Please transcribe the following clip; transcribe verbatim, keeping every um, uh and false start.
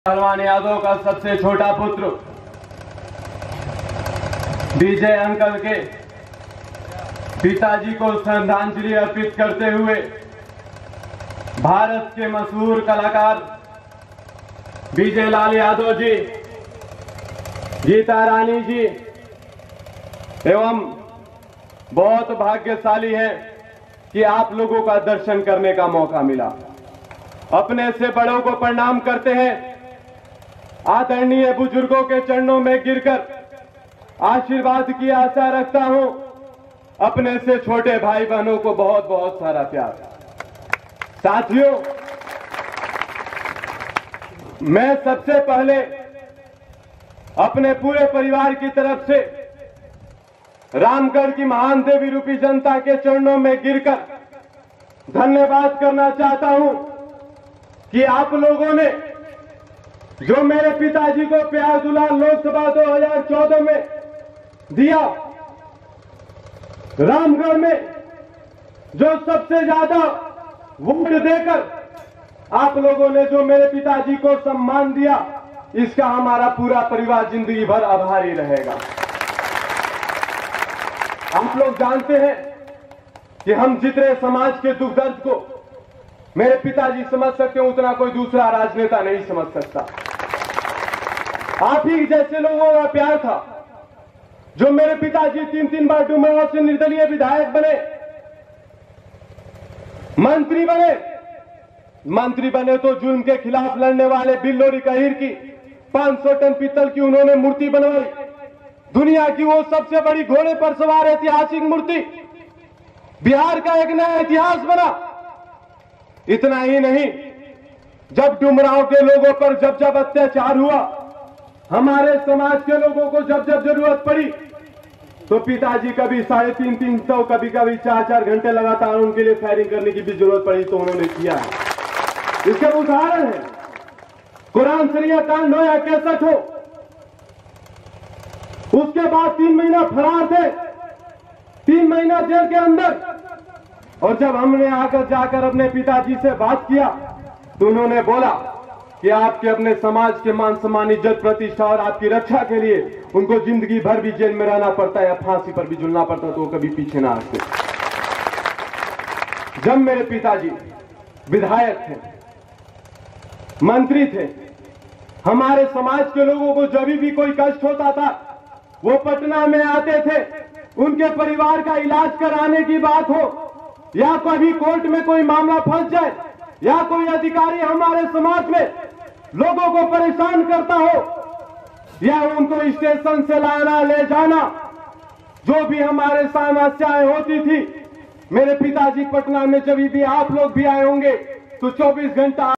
पहलवान यादव का सबसे छोटा पुत्र विजय अंकल के पिताजी को श्रद्धांजलि अर्पित करते हुए भारत के मशहूर कलाकार विजय लाल यादव जी, गीता रानी जी एवं बहुत भाग्यशाली हैं कि आप लोगों का दर्शन करने का मौका मिला। अपने से बड़ों को प्रणाम करते हैं। आदरणीय बुजुर्गों के चरणों में गिरकर आशीर्वाद की आशा रखता हूं। अपने से छोटे भाई बहनों को बहुत बहुत सारा प्यार। साथियों, मैं सबसे पहले अपने पूरे परिवार की तरफ से रामगढ़ की महान देवी रूपी जनता के चरणों में गिरकर धन्यवाद करना चाहता हूं कि आप लोगों ने जो मेरे पिताजी को प्यार दुलार लोकसभा दो हज़ार चौदह में दिया, रामगढ़ में जो सबसे ज्यादा वोट देकर आप लोगों ने जो मेरे पिताजी को सम्मान दिया, इसका हमारा पूरा परिवार जिंदगी भर आभारी रहेगा। आप लोग जानते हैं कि हम जितने समाज के दुख दर्द को मेरे पिताजी समझ सकते हैं, उतना कोई दूसरा राजनेता नहीं समझ सकता। आप ही जैसे लोगों का प्यार था जो मेरे पिताजी तीन तीन बार डुमराव से निर्दलीय विधायक बने, मंत्री बने। मंत्री बने तो जुल्म के खिलाफ लड़ने वाले बिल्लोरी कहीर की पांच सौ टन पीतल की उन्होंने मूर्ति बनवाई। दुनिया की वो सबसे बड़ी घोड़े पर सवार ऐतिहासिक मूर्ति, बिहार का एक नया इतिहास बना। इतना ही नहीं, जब डुमराव के लोगों पर जब जब अत्याचार हुआ, हमारे समाज के लोगों को जब जब जरूरत पड़ी, तो पिताजी कभी साढ़े तीन तीन सौ कभी कभी चार चार घंटे लगातार उनके लिए फायरिंग करने की भी जरूरत पड़ी तो उन्होंने किया है। इसके उदाहरण है कुरान शरीयत कांड हो या कैसेट हो। उसके बाद तीन महीना फरार थे, तीन महीना जेल के अंदर। और जब हमने आकर जाकर अपने पिताजी से बात किया तो उन्होंने बोला कि आपके अपने समाज के मान सम्मान, इज्जत, प्रतिष्ठा और आपकी रक्षा के लिए उनको जिंदगी भर भी जेल में रहना पड़ता है या फांसी पर भी झूलना पड़ता है, तो वो कभी पीछे ना हटते। जब मेरे पिताजी विधायक थे, मंत्री थे, हमारे समाज के लोगों को जब भी कोई कष्ट होता था वो पटना में आते थे। उनके परिवार का इलाज कराने की बात हो या कभी कोर्ट में कोई मामला फंस जाए या कोई अधिकारी हमारे समाज में लोगों को परेशान करता हो या उनको स्टेशन से लाना ले जाना, जो भी हमारे समस्याएं होती थी, मेरे पिताजी पटना में जब भी आप लोग भी आए होंगे तो चौबीस घंटा